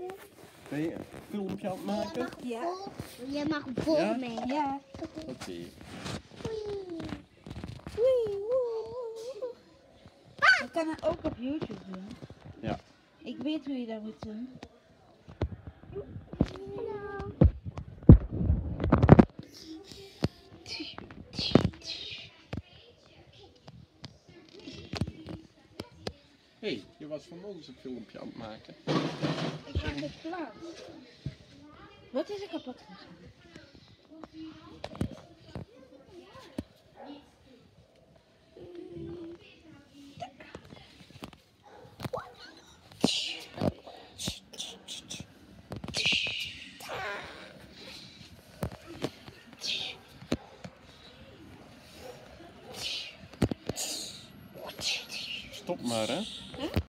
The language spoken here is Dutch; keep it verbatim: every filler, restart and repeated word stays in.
Ben je een filmpje aan het maken? Ja. Je mag vol Ja? mee. Ja. Oké. Okay. Je kan het ook op YouTube doen. Ja. Ik weet hoe je dat moet doen. Hallo. Hé, hey, je was van ons een filmpje aan het maken. Ik heb het klaar. Wat is er kapot gegaan? Stop maar, hè.